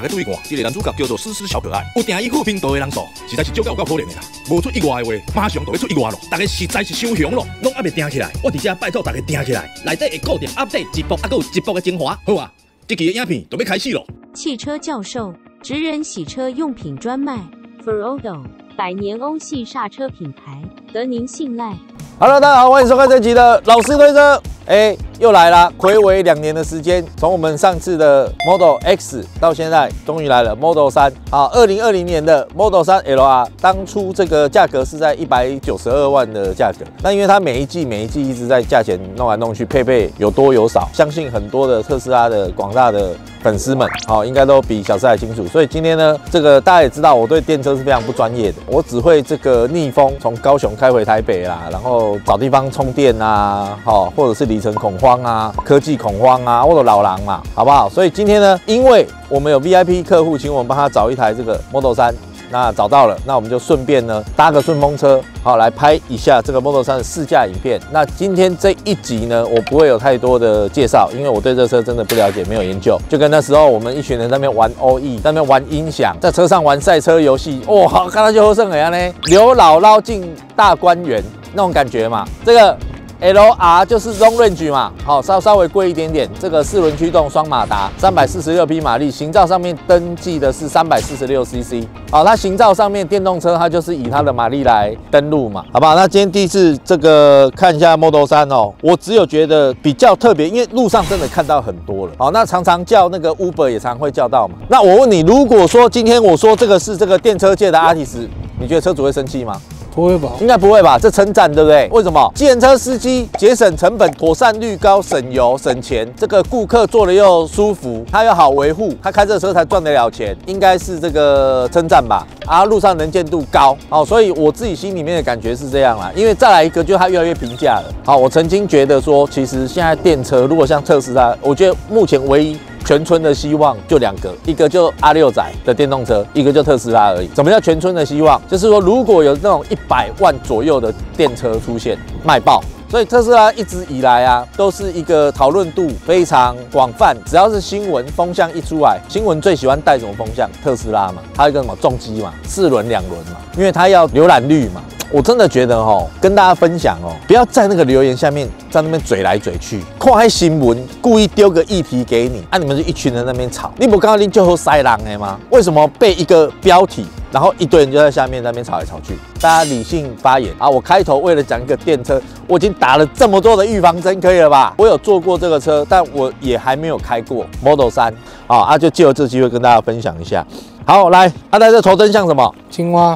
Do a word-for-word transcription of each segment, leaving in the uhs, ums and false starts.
注意看，这个男主角叫做思思小可爱，有订伊好频道的人数，实在是少到有够可怜的啦。无出意外的话，马上就会出意外咯。大家实在是伤凶咯，拢还未订起来，我伫这拜托大家订起来，内底会固定 update 一部，还有一部的精华。好啊，这期的影片就要开始咯。 汽车教授，职人洗车用品专卖 ，Ferodo 百年欧系刹车品牌，得您信赖。 Hello， 大家好，欢迎收看这集的老师推车。哎，又来了，睽违两年的时间，从我们上次的 Model X 到现在，终于来了 Model 三。好，二零二零年的 Model 三 L R， 当初这个价格是在一百九十二万的价格。那因为它每一季每一季一直在价钱弄来弄去，配备有多有少，相信很多的特斯拉的广大的粉丝们，好，应该都比小四还清楚。所以今天呢，这个大家也知道，我对电车是非常不专业的，我只会这个逆风从高雄开回台北啦，然后找地方充电啊，好，或者是里程恐慌啊、科技恐慌啊，或者老狼嘛，好不好？所以今天呢，因为我们有 V I P 客户，请我们帮他找一台这个 Model 三。那找到了，那我们就顺便呢搭个顺风车，好来拍一下这个 Model 三的试驾影片。那今天这一集呢，我不会有太多的介绍，因为我对这车真的不了解，没有研究。就跟那时候我们一群人在那边玩 O E， 在那边玩音响，在车上玩赛车游戏，哇、哦，看到就好胜怎样呢？刘姥姥进大观园那种感觉嘛。这个 L R 就是 Long Range 嘛，好，稍稍微贵一点点。这个四轮驱动双马达，三百四十六匹马力，行照上面登记的是三百四十六 C C。好，它行照上面电动车，它就是以它的马力来登录嘛，好不好？那今天第一次这个看一下 Model 三哦，我只有觉得比较特别，因为路上真的看到很多了。好，那常常叫那个 Uber 也常会叫到嘛。那我问你，如果说今天我说这个是这个电车界的阿提斯，你觉得车主会生气吗？ 不会吧？ 应该不会吧？这称赞对不对？为什么？计程车司机节省成本、妥善率高、省油省钱，这个顾客坐了又舒服，他又好维护，他开这车才赚得了钱，应该是这个称赞吧？啊，路上能见度高，好，所以我自己心里面的感觉是这样啦。因为再来一个，就是它越来越平价了。好，我曾经觉得说，其实现在电车如果像特斯拉，我觉得目前唯一全村的希望就两个，一个就阿六仔的电动车，一个就特斯拉而已。什么叫全村的希望？就是说，如果有那种一百万左右的电车出现，卖爆。所以特斯拉一直以来啊，都是一个讨论度非常广泛。只要是新闻风向一出来，新闻最喜欢带什么风向？特斯拉嘛，它有一个什么重机嘛，四轮两轮嘛，因为它要浏览率嘛。我真的觉得哦，跟大家分享哦，不要在那个留言下面在那边嘴来嘴去，看那新闻故意丢个议题给你，啊，你们就一群人在那边吵，你不刚刚你就好塞狼的吗？为什么被一个标题，然后一堆人就在下面在那边吵来吵去？大家理性发言啊！我开头为了讲一个电车，我已经打了这么多的预防针，可以了吧？我有坐过这个车，但我也还没有开过 Model 三啊，啊，就借由这机会跟大家分享一下。好，来，阿呆这头灯像什么？ 青蛙。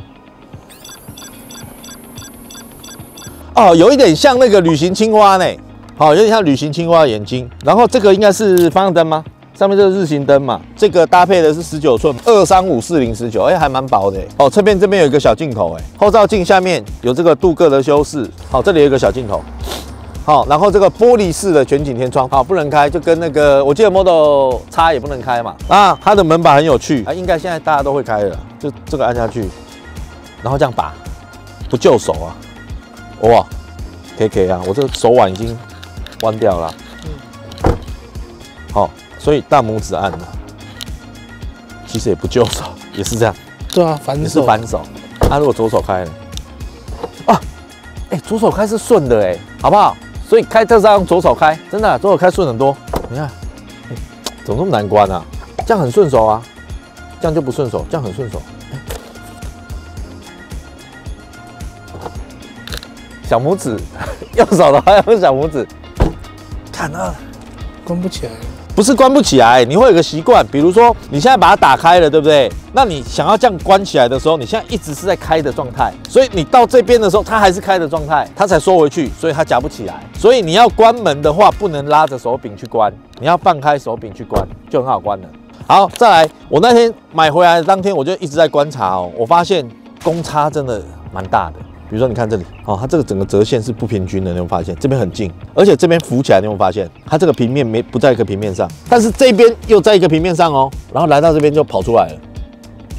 哦，有一点像那个旅行青蛙呢，好，有点像旅行青蛙的眼睛。然后这个应该是方向灯吗？上面这是日行灯嘛，这个搭配的是十九寸二三五四零十九，哎，还蛮薄的哦。侧边这边有一个小镜头，哎，后照镜下面有这个镀铬的修饰，好，这里有一个小镜头，好，然后这个玻璃式的全景天窗，好，不能开，就跟那个我记得 Model X 也不能开嘛。啊，它的门把很有趣，啊，应该现在大家都会开了，就这个按下去，然后这样拔，不就手啊。哇 ，K K 啊，我这个手腕已经弯掉了。嗯，好，所以大拇指按了，其实也不就手，也是这样。 对啊，反手也是反手。啊，如果左手开呢？啊，哎、欸，左手开是顺的哎，好不好？所以开特斯拉用左手开，真的、啊、左手开顺很多。你看，欸、怎么这么难关啊？这样很顺手啊，这样就不顺手，这样很顺手。小拇指，右手的话要用小拇指，看啊， 关不起来。 不是关不起来，你会有个习惯，比如说你现在把它打开了，对不对？那你想要这样关起来的时候，你现在一直是在开的状态，所以你到这边的时候，它还是开的状态，它才缩回去，所以它夹不起来。所以你要关门的话，不能拉着手柄去关，你要放开手柄去关，就很好关了。好，再来，我那天买回来的当天，我就一直在观察哦，我发现公差真的蛮大的。比如说，你看这里，哦，它这个整个折线是不平均的，你有发现？这边很近，而且这边浮起来，你有发现？它这个平面没不在一个平面上，但是这边又在一个平面上哦，然后来到这边就跑出来了，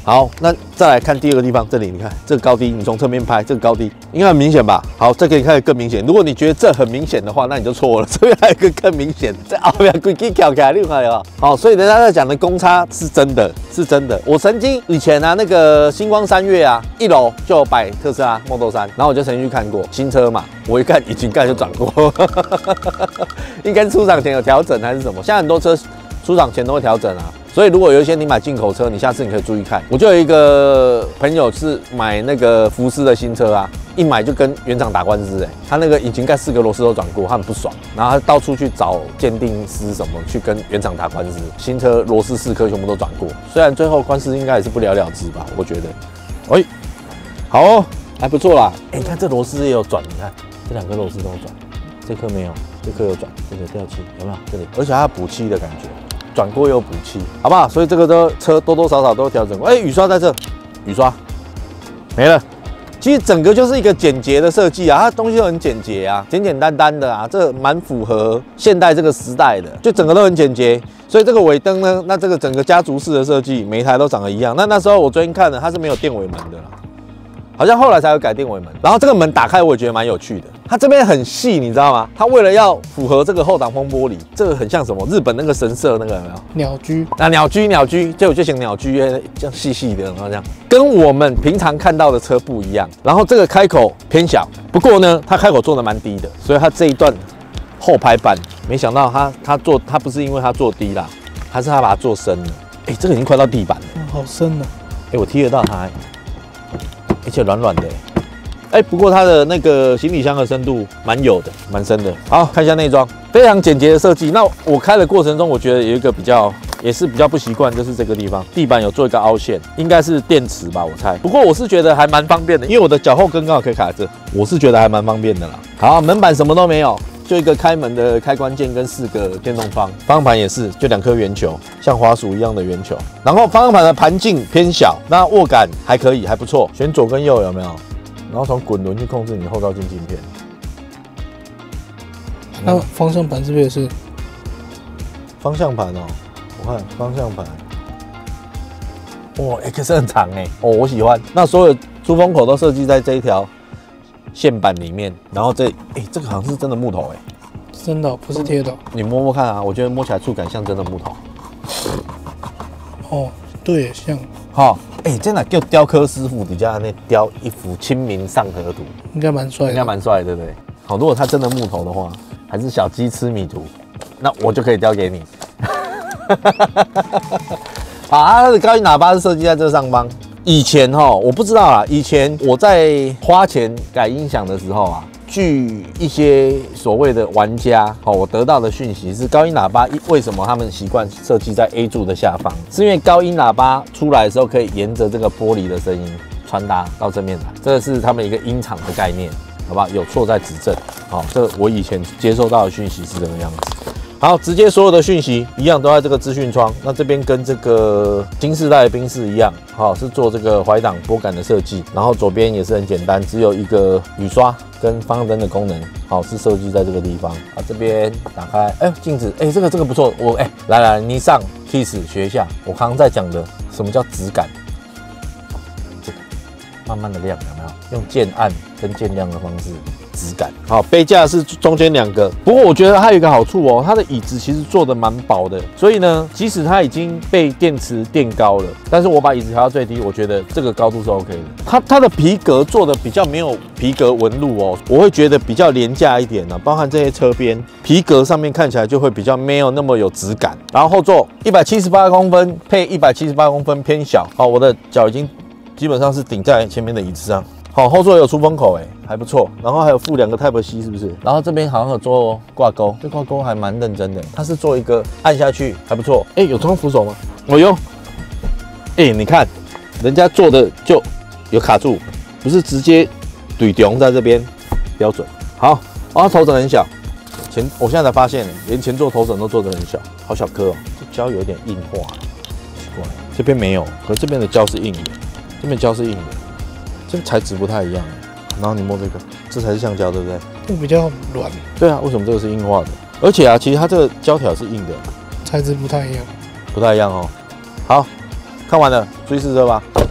好，那再来看第二个地方，这里你看这个高低，你从侧面拍这个高低应该很明显吧？好，这个你看更明显。如果你觉得这很明显的话，那你就错了，这边还有一个更明显，在后面规矩翘起来，你看有没有？好，所以人家在讲的公差是真的，是真的。我曾经以前啊，那个星光三月啊，一楼就有摆特斯拉 Model 三，然后我就曾经去看过新车嘛，我一看引擎盖就转过，应该是出厂前有调整还是什么？现在很多车出厂前都会调整啊。所以如果有一些你买进口车，你下次你可以注意看。我就有一个朋友是买那个福斯的新车啊，一买就跟原厂打官司哎、欸，他那个引擎盖四个螺丝都转过，他很不爽，然后他到处去找鉴定师什么去跟原厂打官司，新车螺丝四颗全部都转过，虽然最后官司应该也是不了了之吧，我觉得。哎，好哦，还不错啦。哎、欸，你看这螺丝也有转，你看这两颗螺丝都有转，这颗没有，这颗有转，这个掉漆有没有？这里，而且它补漆的感觉。转过又补漆，好不好？所以这个都车多多少少都调整过。哎、欸，雨刷在这，雨刷没了。其实整个就是一个简洁的设计啊，它东西都很简洁啊，简简单单的啊，这蛮符合现代这个时代的，就整个都很简洁。所以这个尾灯呢，那这个整个家族式的设计，每一台都长得一样。那那时候我昨天看了，它是没有电尾门的啦。好像后来才有改电尾门，然后这个门打开我也觉得蛮有趣的，它这边很细，你知道吗？它为了要符合这个后挡风玻璃，这个很像什么？日本那个神社那个有没有？ 鸟居啊，鸟居，鸟居，就我就想鸟居，这样细细的，然后这样，跟我们平常看到的车不一样。然后这个开口偏小，不过呢，它开口做的蛮低的，所以它这一段后排板，没想到它它做它不是因为它做低啦，它是它把它做深了。哎、欸，这个已经快到地板了， 嗯、好深哦。 哎、欸，我踢得到它、欸。而且软软的，哎、欸，不过它的那个行李箱的深度蛮有的，蛮深的。好，看一下内装，非常简洁的设计。那我开的过程中，我觉得有一个比较，也是比较不习惯，就是这个地方，地板有做一个凹陷，应该是电池吧，我猜。不过我是觉得还蛮方便的，因为我的脚后跟刚好可以卡在这，我是觉得还蛮方便的啦。好，门板什么都没有。就一个开门的开关键跟四个电动方，方向盘也是就两颗圆球，像滑鼠一样的圆球。然后方向盘的盘径偏小，那握感还可以，还不错。选左跟右有没有？然后从滚轮去控制你后照镜镜片。 那方向盘是不是也是？ 方向盘哦，我看方向盘，哇 ，X 很长哎，哦，我喜欢。那所有出风口都设计在这一条线板里面，然后这，哎、欸，这个好像是真的木头哎、欸， 真的、哦、不是贴的、哦。 你摸摸看啊，我觉得摸起来触感像真的木头。 哦，对，像。 好，哎、欸，这哪叫雕刻师傅底下那雕一幅《清明上河图》， 应该蛮帅的， 应该蛮帅，对不对？好，如果它真的木头的话，还是小鸡吃米图，那我就可以雕给你。好，它的高音喇叭是设计在这上方。以前哈，我不知道啦。以前我在花钱改音响的时候啊，据一些所谓的玩家，哦，我得到的讯息是，高音喇叭为什么他们习惯设计在 A 柱的下方？是因为高音喇叭出来的时候可以沿着这个玻璃的声音传达到正面来，这个是他们一个音场的概念，好不好？有错再指正。好，这我以前接收到的讯息是这个样子。好，直接所有的讯息一样都在这个资讯窗。那这边跟这个新世代的宾士一样，好，是做这个怀档拨杆的设计。然后左边也是很简单，只有一个雨刷跟方向灯的功能，好，是设计在这个地方。啊，这边打开，哎、欸，镜子，哎、欸，这个这个不错，我哎、欸，来来，你上 Kiss 学一下，我刚刚在讲的什么叫质感，这个慢慢的亮，有没有？用渐暗跟渐亮的方式。质感好，杯架是中间两个，不过我觉得它有一个好处哦，它的椅子其实做的蛮薄的，所以呢，即使它已经被电池垫高了，但是我把椅子调到最低，我觉得这个高度是 OK 的。它它的皮革做的比较没有皮革纹路哦，我会觉得比较廉价一点呢、啊，包含这些车边皮革上面看起来就会比较没有那么有质感。然后后座一百七十八公分配一百七十八公分偏小，好，我的脚已经基本上是顶在前面的椅子上。好，后座有出风口哎、欸，还不错。然后还有附两个 Type C 是不是？然后这边好像有做挂钩，这挂钩还蛮认真的。它是做一个按下去还不错。哎、欸，有装扶手吗？哦哟。哎、欸，你看，人家做的就有卡住，不是直接怼中在这边，标准。好，哦，头枕很小，前我现在才发现，连前座头枕都做得很小，好小颗哦。这胶有点硬化，奇怪，这边没有，可是这边的胶是硬的，这边胶是硬的。这个材质不太一样，然后你摸这个，这才是橡胶，对不对？ 这比较软。 对啊，为什么这个是硬化的？而且啊，其实它这个胶条是硬的， 材质不太一样， 不太一样哦。好，看完了，注意试车吧。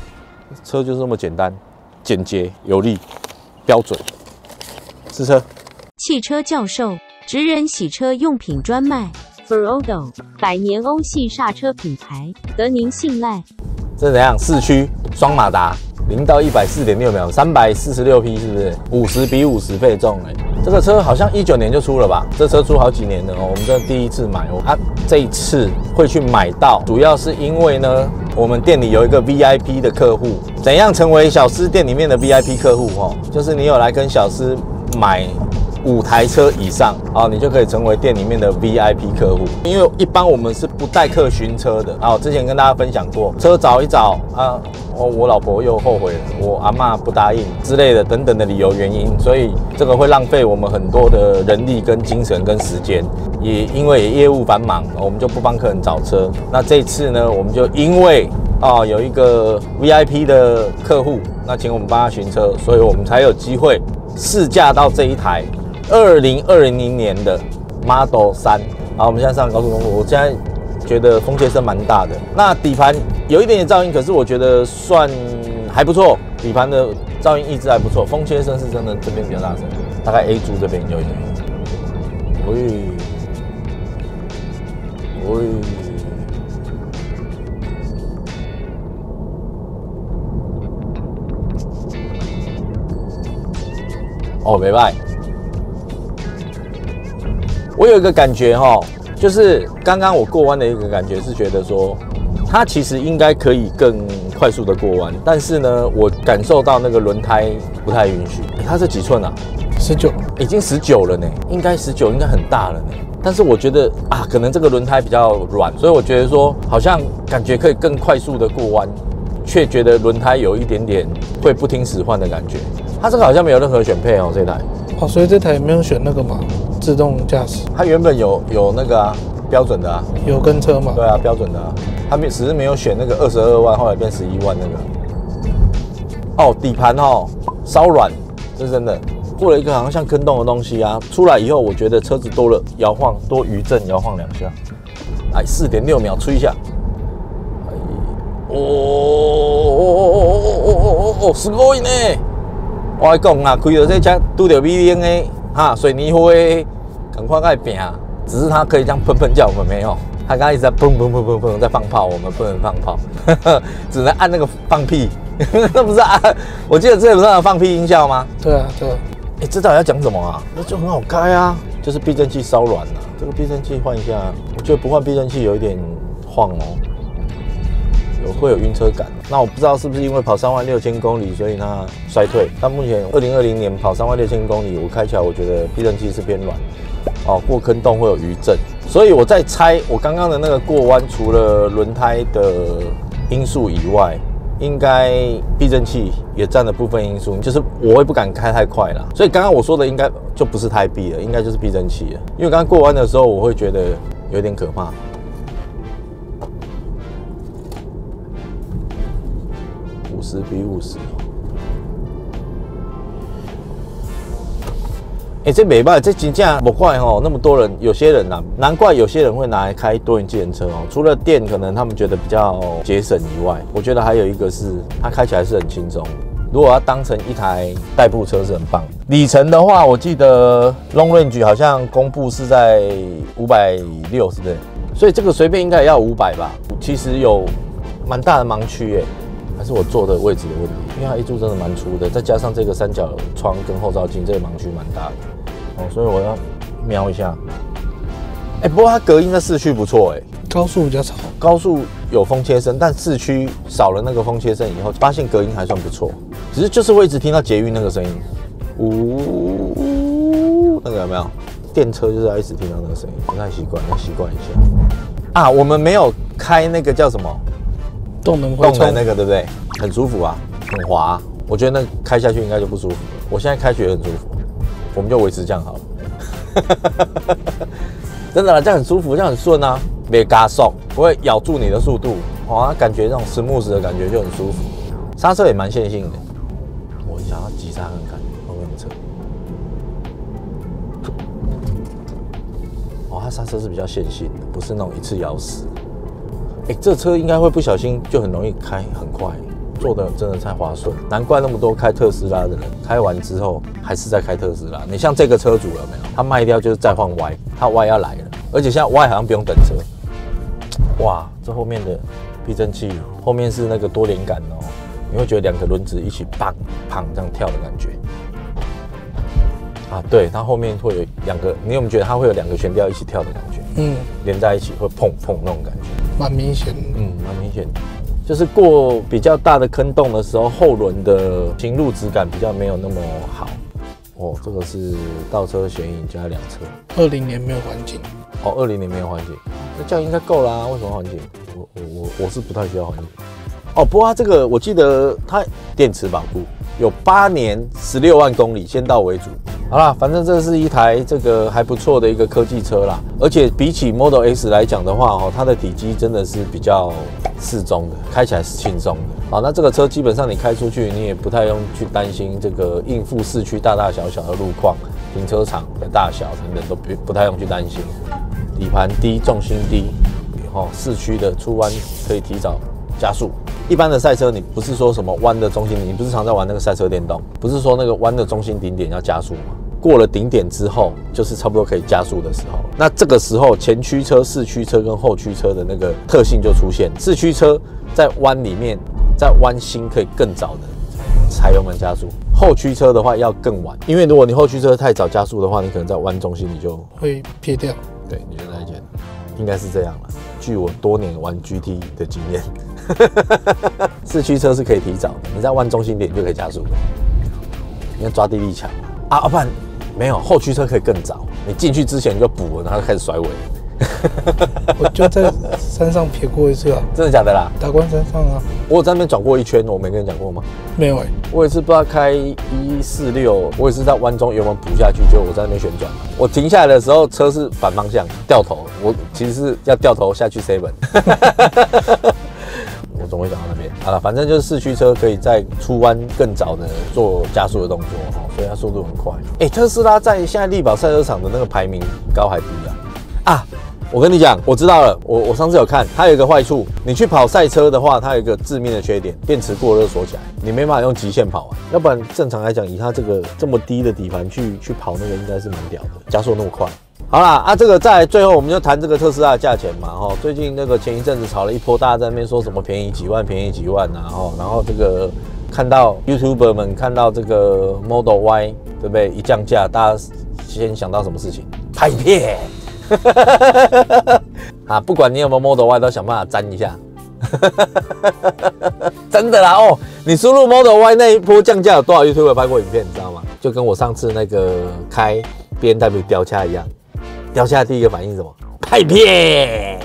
车就是这么简单、简洁、有力、标准。试车。 汽车教授，职人洗车用品专卖 ，Ferodo 百年欧系刹车品牌，得您信赖。 这怎样？四驱双马达，零到一百四点六秒，三百四十六匹，是不是？五十比五十倍重哎、欸，这个车好像一九年就出了吧？这车出好几年了哦，我们这第一次买哦。啊，这一次会去买到，主要是因为呢，我们店里有一个 V I P 的客户。怎样成为小司店里面的 V I P 客户哦？就是你有来跟小司买五台车以上啊，你就可以成为店里面的 V I P 客户。因为一般我们是不代客巡车的啊，之前跟大家分享过，车找一找啊，我我老婆又后悔了，我阿嬷不答应之类的等等的理由原因，所以这个会浪费我们很多的人力跟精神跟时间。也因为业务繁忙，我们就不帮客人找车。那这次呢，我们就因为啊有一个 V I P 的客户，那请我们帮他巡车，所以我们才有机会试驾到这一台二零二零年的 Model 三。好，我们现在上高速公路，我现在觉得风切声蛮大的。那底盘有一点点噪音，可是我觉得算还不错，底盘的噪音抑制还不错。风切声是真的这边比较大声，大概 A 柱这边就有。喂喂，哦，没办法。我有一个感觉哈，就是刚刚我过弯的一个感觉是觉得说，它其实应该可以更快速的过弯，但是呢，我感受到那个轮胎不太允许。欸、它是几寸啊？ 十九， 已经十九了呢，应该十九，应该很大了呢。但是我觉得啊，可能这个轮胎比较软，所以我觉得说，好像感觉可以更快速的过弯，却觉得轮胎有一点点会不听使唤的感觉。它这个好像没有任何选配哦，这台。 哦，所以这台也没有选那个嘛，自动驾驶。 它原本有有那个啊，标准的啊， 有跟车嘛？ 对啊，标准的啊。它没只是没有选那个二十二万，后来变十一万那个。哦，底盘哦，稍软，这是真的。过了一个好像像坑洞的东西啊，出来以后，我觉得车子多了摇晃，多余震摇晃两下。哎，四点六秒吹一下。哎，哦哦哦哦哦哦哦哦，すごい呢！我来讲啊，开到这车拄到米零的哈水泥灰，赶快爱拼。只是它可以这样喷喷叫，我们没有。它刚刚一直在砰砰砰砰砰在放炮，我们不能放炮，只能按那个放屁。那不是啊？我记得这不是有放屁音效吗？ 对啊，对啊。 哎、欸，这到底要讲什么啊？那就很好开啊，就是避震器稍软了、啊。这个避震器换一下，我觉得不换避震器有一点晃哦，有会有晕车感。那我不知道是不是因为跑三万六千公里，所以它衰退。但目前二零二零年跑三万六千公里，我开起来我觉得避震器是偏软。哦，过坑洞会有余震，所以我在猜，我刚刚的那个过弯，除了轮胎的因素以外。应该避震器也占了部分因素，就是我会不敢开太快啦，所以刚刚我说的应该就不是胎壁了，应该就是避震器了。因为刚刚过弯的时候，我会觉得有点可怕。五十比五十，哎，这没办法，这真正不怪哦，那么多人，有些人呐、啊，难怪有些人会拿来开多人计程车哦。除了电可能他们觉得比较节省以外，我觉得还有一个是它开起来是很轻松。如果要当成一台代步车是很棒的。里程的话，我记得 Long Range 好像公布是在五百六，是不是？所以这个随便应该也要五百吧。其实有蛮大的盲区哎，还是我坐的位置的问题，因为它 A 柱真的蛮粗的，再加上这个三角窗跟后照镜，这个盲区蛮大的。哦，所以我要瞄一下。哎、欸，不过它隔音在市区不错哎， 高速比较吵， 高速有风切声，但市区少了那个风切声以后，发现隔音还算不错。只是就是会一直听到捷运那个声音，呜、呃，那个有没有？电车就是要一直听到那个声音，不太习惯，要习惯一下。啊，我们没有开那个叫什么动能动能那个，对不对？很舒服啊，很滑、啊。我觉得那开下去应该就不舒服了。我现在开觉得很舒服。我们就维持这样好了，真的啦，这样很舒服，这样很顺啊，没加速，不会咬住你的速度，哇、哦，感觉那种smooth的感觉就很舒服。刹车也蛮线性的，我想要急刹看看后面的车，哦，它刹车是比较线性的，不是那种一次咬死。哎、欸，这车应该会不小心就很容易开很快， 做的真的太滑顺，难怪那么多开特斯拉的人开完之后还是在开特斯拉。你像这个车主有没有？他卖掉就是再换 Y， 他 Y 要来了，而且现在 Y 好像不用等车。哇，这后面的避震器后面是那个多连杆哦，你会觉得两个轮子一起砰砰这样跳的感觉。啊，对，它后面会有两个，你有没有觉得它会有两个悬吊一起跳的感觉？嗯，连在一起会砰砰那种感觉， 蛮明显的。 嗯，蛮明显的。就是过比较大的坑洞的时候，后轮的行路质感比较没有那么好。哦，这个是倒车显影加两侧。 二零年没有环境。 哦，二零年没有环境，那这样应该够啦。为什么环境？我我我我是不太需要环境。哦，不过它这个我记得它电池保固有八年十六万公里，先到为主。好啦，反正这是一台这个还不错的一个科技车啦，而且比起 Model X 来讲的话，哦，它的体积真的是比较适中的，开起来是轻松的。好，那这个车基本上你开出去，你也不太用去担心这个应付市区大大小小的路况、停车场的大小等等都不不太用去担心。底盘低，重心低，哦，市区的出弯可以提早加速。一般的赛车，你不是说什么弯的中心，你不是常在玩那个赛车电动，不是说那个弯的中心顶点要加速吗？过了顶点之后，就是差不多可以加速的时候。那这个时候，前驱车、四驱车跟后驱车的那个特性就出现。四驱车在弯里面，在弯心可以更早的踩油门加速，后驱车的话要更晚，因为如果你后驱车太早加速的话，你可能在弯中心你就会撇掉。 对，你就再见，应该是这样了。据我多年玩 G T 的经验。四驱车是可以提早的，你在弯中心点就可以加速的，因为抓地力强啊。啊，不然没有后驱车可以更早，你进去之前就补了，然后就开始甩尾。 我就在山上撇过一次啊， 真的假的啦？ 达官山上啊， 我有在那边转过一圈，我没跟你讲过吗？ 没有哎、欸， 我也是不知道开一四六，我也是在弯中油门补下去，结果我在那边旋转，我停下来的时候车是反方向掉头，我其实是要掉头下去 seven。我总会讲到那边好了，反正就是四驱车可以在出弯更早的做加速的动作，所以它速度很快。哎、欸，特斯拉在现在力宝赛车场的那个排名高还低啊？啊，我跟你讲，我知道了，我我上次有看，它有一个坏处，你去跑赛车的话，它有一个致命的缺点，电池过热锁起来，你没办法用极限跑完。要不然正常来讲，以它这个这么低的底盘去去跑那个，应该是蛮屌的，加速那么快。好啦，啊，这个在最后我们就谈这个特斯拉的价钱嘛，哈，最近那个前一阵子炒了一波，大家在那边说什么便宜几万，便宜几万啊，哈，然后这个看到 YouTuber 们看到这个 Model Y， 对不对？一降价，大家先想到什么事情？拍片，啊，不管你有没有 Model Y， 都想办法沾一下，真的啦哦，你输入 Model Y 那一波降价有多少 YouTuber 拍过影片，你知道吗？就跟我上次那个开 B M W 吊掐一样，吊掐第一个反应是什么？拍片！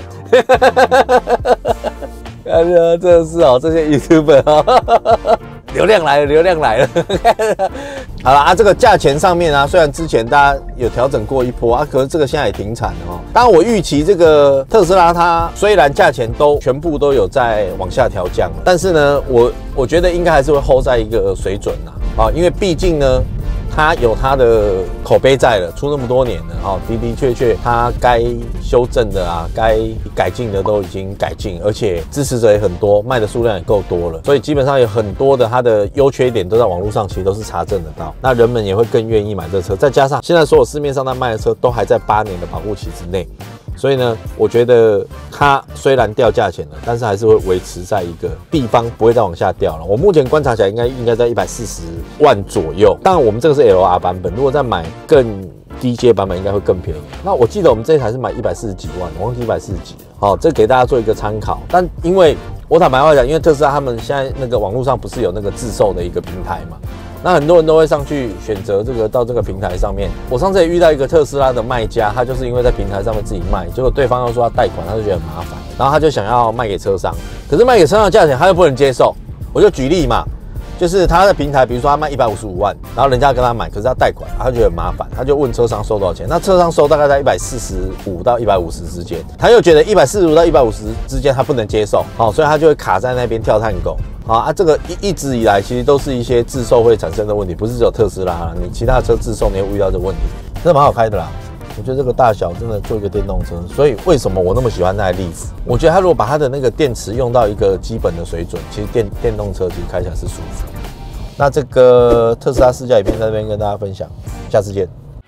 哎呀，真的是哦，这些 YouTuber 哦，流量来了，流量来了。好了啊，这个价钱上面啊，虽然之前大家有调整过一波啊，可是这个现在也停产了哦。当然，我预期这个特斯拉它虽然价钱都全部都有在往下调降，但是呢，我我觉得应该还是会 hold 在一个水准呐啊，因为毕竟呢。它有它的口碑在了，出那么多年了，哦，的的确确，它该修正的啊，该改进的都已经改进，而且支持者也很多，卖的数量也够多了，所以基本上有很多的它的优缺点都在网络上其实都是查证得到，那人们也会更愿意买这车，再加上现在所有市面上在卖的车都还在八年的保护期之内。所以呢，我觉得它虽然掉价钱了，但是还是会维持在一个地方，不会再往下掉了。我目前观察起来，应该应该在一百四十万左右。当然，我们这个是 L R 版本，如果再买更低阶版本，应该会更便宜。那我记得我们这一台是买一百四十几万，我忘记一百四十几了。好，这给大家做一个参考。但因为我坦白话讲，因为特斯拉他们现在那个网络上不是有那个自售的一个平台嘛？那很多人都会上去选择这个到这个平台上面。我上次也遇到一个特斯拉的卖家，他就是因为在平台上面自己卖，结果对方又说要贷款，他就觉得很麻烦，然后他就想要卖给车商，可是卖给车商的价钱他又不能接受。我就举例嘛，就是他的平台，比如说他卖一百五十五万，然后人家跟他买，可是他贷款，他就觉得很麻烦，他就问车商收多少钱，那车商收大概在一百四十五到一百五十之间，他又觉得一百四十五到一百五十之间他不能接受，好，所以他就会卡在那边跳探狗。好啊，这个一一直以来其实都是一些自售会产生的问题，不是只有特斯拉啦，你其他的车自售你也遇到这个问题，这蛮好开的啦。 我觉得这个大小真的做一个电动车，所以为什么我那么喜欢那台 Leaf？ 我觉得它如果把它的那个电池用到一个基本的水准，其实电电动车其实开起来是舒服。那这个特斯拉试驾影片在这边跟大家分享，下次见。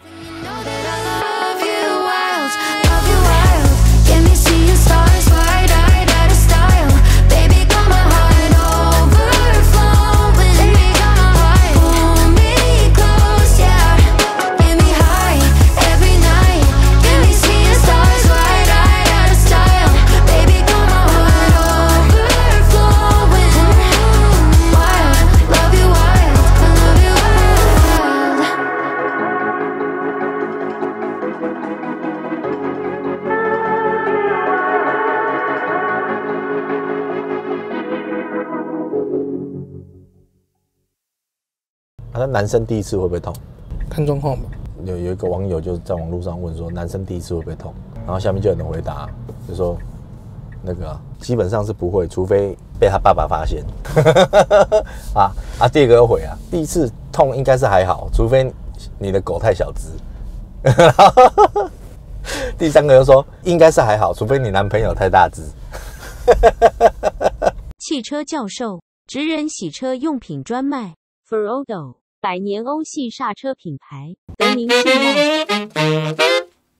啊，那男生第一次会不会痛？ 看状况吧。 有有一个网友就在网络上问说，男生第一次会不会痛？然后下面就有人回答，就说那个、啊、基本上是不会，除非被他爸爸发现。啊啊，第二个又回啊，第一次痛应该是还好，除非你的狗太小只。第三个又说应该是还好，除非你男朋友太大只。 汽车教授，职人洗车用品专卖 Ferodo。百年欧系刹车品牌，得您信赖。